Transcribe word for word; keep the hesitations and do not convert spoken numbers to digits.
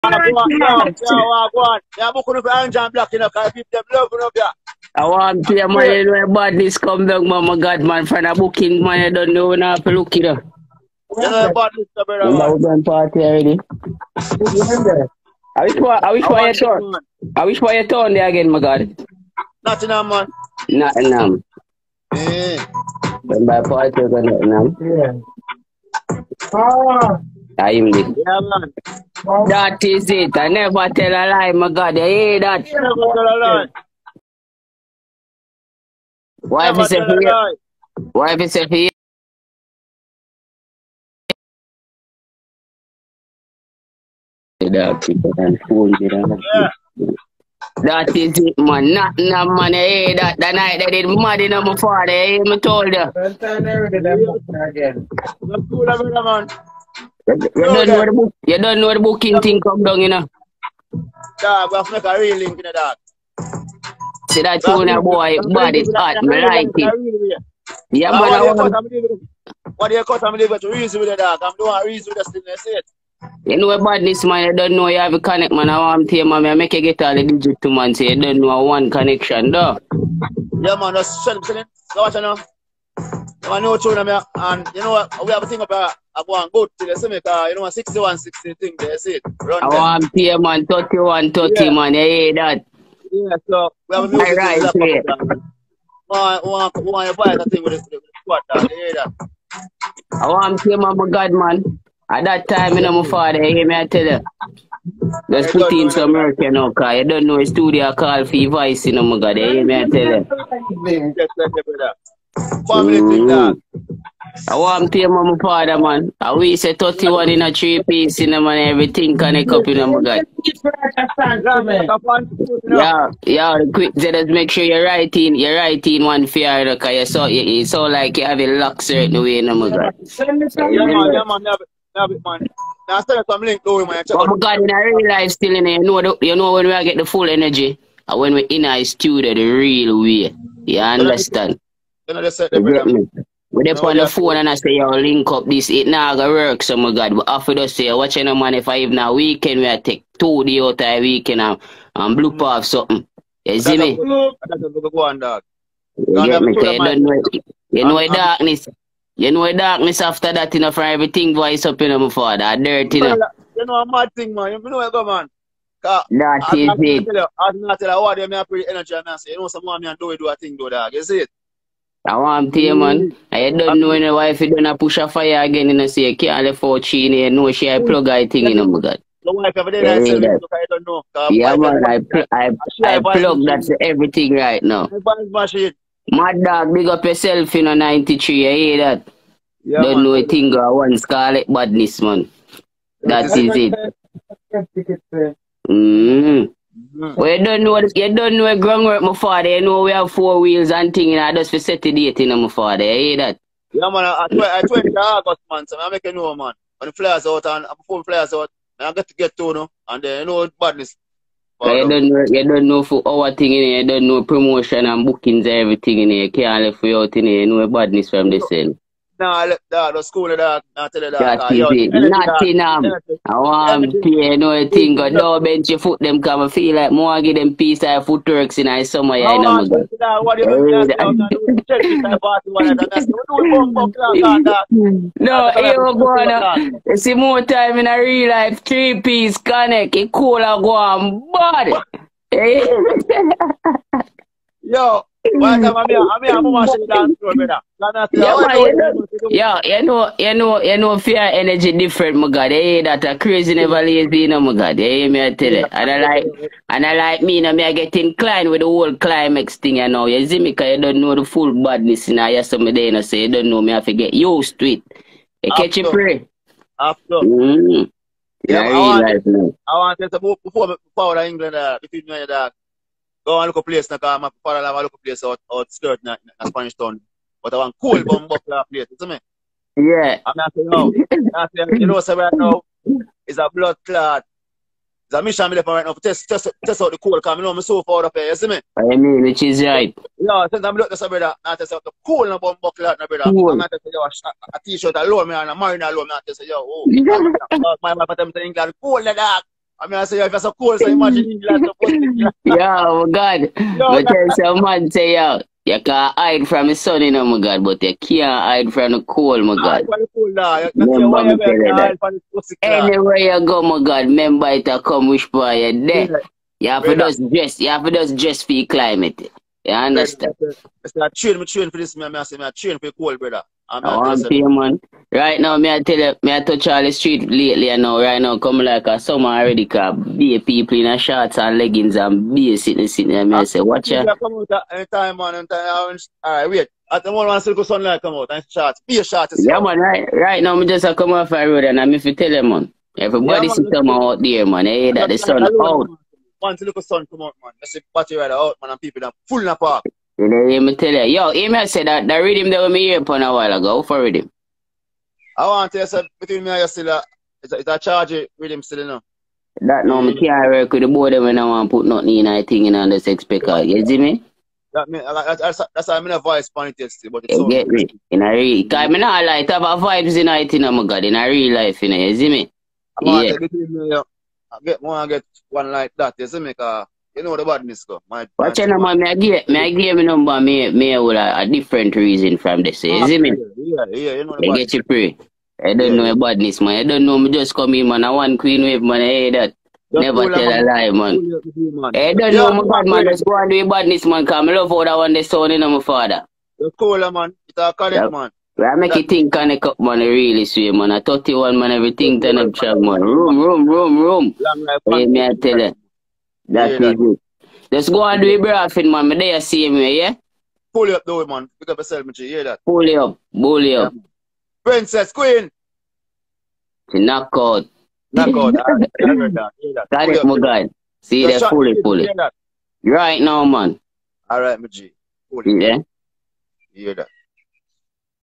Go on, yeah, yeah, go on. Yeah, book on the orange and black, you know, because people them love up here. I want to hear man, you know, badness come down, man, my God, man, from a booking, man, you don't know when I have to look it up. You know, badness, brother, man. We're done party already. I wish why, I wish why you turn. I wish why you turn there again, my God. Nothing, man. Nothing, um. Yeah. When my party is nothing, um. Yeah. Ah. I am the. Yeah, man. That is it. I never tell a lie, my God. You hear that? You never tell a lie. Why if Never it's a tell a lie. Why if it's a fear? That people can fool me. Yeah. That is it, man. Nothing, man. You hear that? The night they did mad in my father. You hear me told you? Well, time they ready them again. That's cool, brother, man. You, you don't know the book. You don't know the booking thing come down, you know. Dog, we have to make a real link in the dog. See that tune, boy, bad is hot. Me like it. Yeah, man. I want. What do you cut? I'm leaving to reason with the dog. I'm doing a reason with the thing. That's it. You know badness, man. You don't know you have a connect, man. I want to hear, man. I make you get all the digit to man. So you don't know one connection, though. Yeah, man. That's shut up, so watch you know. I know tune them, and you know what? We have a thing about I go and go to the same car. You know, a sixty-one, sixty thing. That's it. Run I want to hear, man. thirty-one, thirty, yeah. Man. You hear that? Yeah, so we have a music. Right, right, yeah. Want, want, want you buy that thing with the squad, dog. You hear that? I want to hear, man, my God, man. At that time, you know, my father, you hear me, I tell you. Just put in some work, you know, because you don't know a studio call for your voice, you know, my God, you hear me, I tell you. Family thing, dog. I want to hear my father, man. I we say thirty-one in a three piece, you know, man, everything connect up, you know, my God. Yeah, yeah, quick, just make sure you're writing, you're writing one fear, because you saw, you, you saw like you have a lock certain way, you know, my God. Yeah, man, yeah, man, yeah, man. Now, still some link to man. But my God, in a real life still, in you know, the, you know when we get the full energy, and when we're in a studio the real way, you understand? You know, they said you get me? We dip on the phone and I say, yo, link up this, it now gonna work, so my God. But after that, say, watching a man, if I even a weekend, we take two days out of a weekend and, and bloop mm. off something. You see me? Go on, dog. You get me? You don't know, you know um, darkness. You know darkness after that, you know, for everything voice up, you know, my father. Dirty, you know. You know, a mad thing, man. You know where I go, man. That is it. I not tell you what they have pretty energy and I say, you know, some man do do a thing, do dog. You see it? I want to hear, man. I don't know when the wife is going to push a fire again, you know, say, you can't let for Chini, you know, she a plug her thing, you know, my God. The wife every day, I say, I don't know. Yeah, man, I, pl I, I, I plug that's everything right now. Mad dog, big up yourself, you know, ninety-three, you hear that? Yeah, don't man. Know a thing or one scarlet badness, man. That is it. Mm. Mm. Well, you don't know you don't know groundwork, my father. You know we have four wheels and thing, you know, just for set the date, you know, my father. You hear that? Yeah, man, I twenty August, man, so I make you know, man. When the flyers out and before the flyers out, I get to get to, you know, and then, you know, badness. So you don't know, you don't know for our thing, you know, you don't know promotion and bookings and everything, you know, you can't let you out, you know, you know badness from the cell. Nah, let that, the school, that, I tell you that. That is it. Nothing, um, I want to play, you know, a thing, go down, bench your foot, them come, I feel like more give them peace of footworks in the summer, you know, my God. What do you mean? No, you go on, you see more time in a real life, three piece connect, it cool and go on, bad. Yo. Well, I'm yeah, you know, you know, you know, fear energy different, my God. You hear that a crazy never lazy, you know, my God. You hear me, I tell you. And I like, and I like me, you know, me I get inclined with the whole climax thing, you know. You see me, because you don't know the full badness, you know. You some day, you know, say you don't know me, I have to get used to it. You catch it, pray. After. Mm. Yeah, I want, life, no. I want to say, before, before England, uh, between me and that. Go and look a place, because my father have a look a place out, out skirt in, in Spanish town. But I want cool bum buckler place, you see me? Yeah. I'm not saying no. I'm saying, you know, so right now, it's a blood clot. It's a mission I'm right now to test, test, test out the cool, because I know I'm so far up here, you see me? I mean, which is right. Yeah, since I'm looking at this, brother, I'm test out the cool no bum buckler, no, brother. Cool. I'm not saying, yo, a t-shirt alone, me, and a marine alone, I'm saying, yo, oh. My wife at them saying, cool, the dog. I mean, I say, if it's so cold, so imagine England. Yeah, oh my God. But tell some man say, yo, you can't hide from the sun, you know, my God, but you can't hide from the cold, my God. From the cold, nah. Remember me tell you that. that. Anywhere you go, my God, remember it will come wish boy, you're there. Yeah. You have to just dress, you have to just dress for your climate. You understand? I say, I train, I train for this, man. I say, I train for the cold, brother. I'm I want to you, man. Right now, me I tell you, me I touch all the street lately, and now, right now, come like a summer already, cause be people in a shorts and leggings and be sitting, sitting, and me I say, watch ya. Come out anytime, man, anytime. Alright, wait. At the moment, when the sunlight come out, and shorts, be a shorts. Yeah, man, right, right now, me just a come off the road, and I'm if you tell them, man. Everybody yeah, sit them out there, man. They hear that the sun out. Once the look sun come out, man. That's the battery rider out, man, and people are full in the park. You know, let me tell you. Yo, hear me say that the rhythm that we hear upon a while ago. For rhythm. I want to tell you, so between me and you still a, it's a, it's a charge rhythm still, you know. That no, me can't work with the board when I want to put nothing in I think in on this expecter. You see me? That mean, that's, that's why I'm in a voice point it still, but it's you get me? In a real, cause me not like have a vibes in it, you know, my God, in a real life, you know, you see me? I want yeah. to between me, I get one, I get one like that, you see me? Cause you know the badness go. My, Watch out, man. Me I give, me I give me number. Me, me with a, a different reason from this. You see me? Yeah, yeah, you know the you badness. Get you pray. I don't yeah, know yeah. badness, man. I don't know. Me just come in, man. I want queen wave, man. I hear that. Just never tell man. a lie, man. man. I don't yeah, know, my God, man. Just go and do badness, man. Cause I love how that one the son, you know, my father. You're cool, man. It's a correct, yeah. man. I make you think connect up, man. Really sweet, man. I thirty-one, man. Everything turn up, track, man. Room, room, room, room. Hey, me I tell you. That's yeah, it. Let's go and do it, braffing, man. Me there see me, yeah? Pull it up, though, man. Pick up yourself, man. You hear that? Pull it up. Pull it up. Yeah. Princess, Queen. She knock out. Knock out. I heard that. Hear that. That is my guy. See that? Pull it, pull it. Right now, man. All right, my G. Pull it. Yeah? You hear that?